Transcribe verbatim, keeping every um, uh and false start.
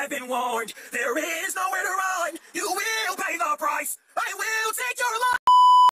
have been warned. There is nowhere to run. You